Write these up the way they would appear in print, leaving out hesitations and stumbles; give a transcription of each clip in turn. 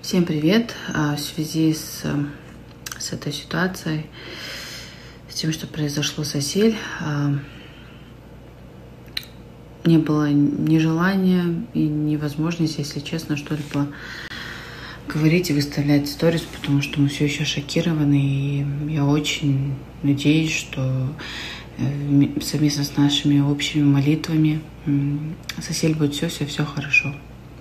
Всем привет! В связи с этой ситуацией, с тем, что произошло с Асель, не было ни желания и ни возможности, если честно, что-либо говорить и выставлять сторис, потому что мы все еще шокированы, и я очень надеюсь, что совместно с нашими общими молитвами с Асель будет все хорошо.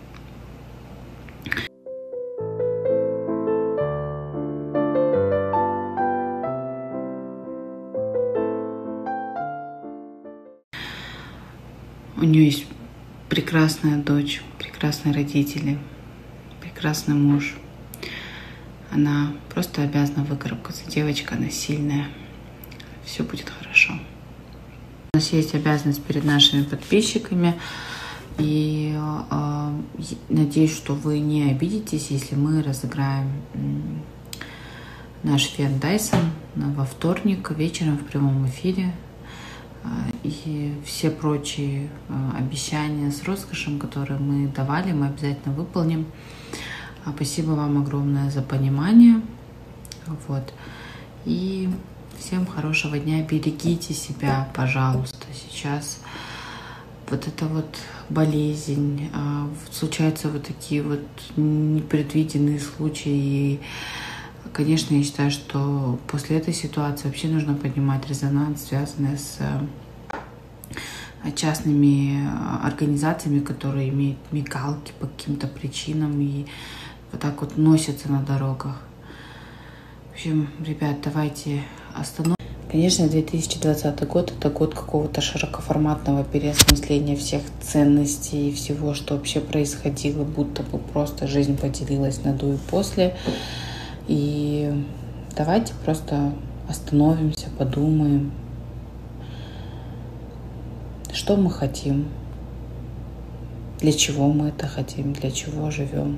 У нее есть прекрасная дочь, прекрасные родители, прекрасный муж. Она просто обязана выкарабкаться. Девочка, она сильная. Все будет хорошо. У нас есть обязанность перед нашими подписчиками. И надеюсь, что вы не обидитесь, если мы разыграем наш фен Dyson во вторник вечером в прямом эфире. И все прочие обещания с розыгрышем, которые мы давали, мы обязательно выполним. Спасибо вам огромное за понимание. Вот. И всем хорошего дня. Берегите себя, пожалуйста. Сейчас вот эта вот болезнь, случаются вот такие вот непредвиденные случаи. И, конечно, я считаю, что после этой ситуации вообще нужно поднимать резонанс, связанный с частными организациями, которые имеют мигалки по каким-то причинам и вот так вот носятся на дорогах. В общем, ребят, давайте остановимся. Конечно, 2020 год – это год какого-то широкоформатного переосмысления всех ценностей и всего, что вообще происходило, будто бы просто жизнь поделилась на до и после. И давайте просто остановимся, подумаем, что мы хотим, для чего мы это хотим, для чего живем,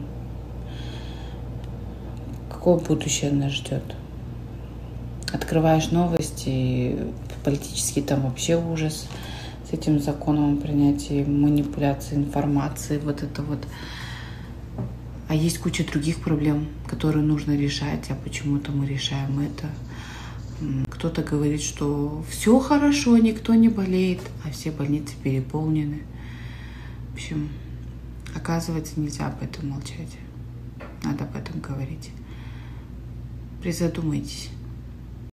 какое будущее нас ждет. Открываешь новости, политический там вообще ужас с этим законом о принятии манипуляции информации, вот это вот. А есть куча других проблем, которые нужно решать, а почему-то мы решаем это. Кто-то говорит, что все хорошо, никто не болеет, а все больницы переполнены. В общем, оказывается, нельзя об этом молчать. Надо об этом говорить. Призадумайтесь.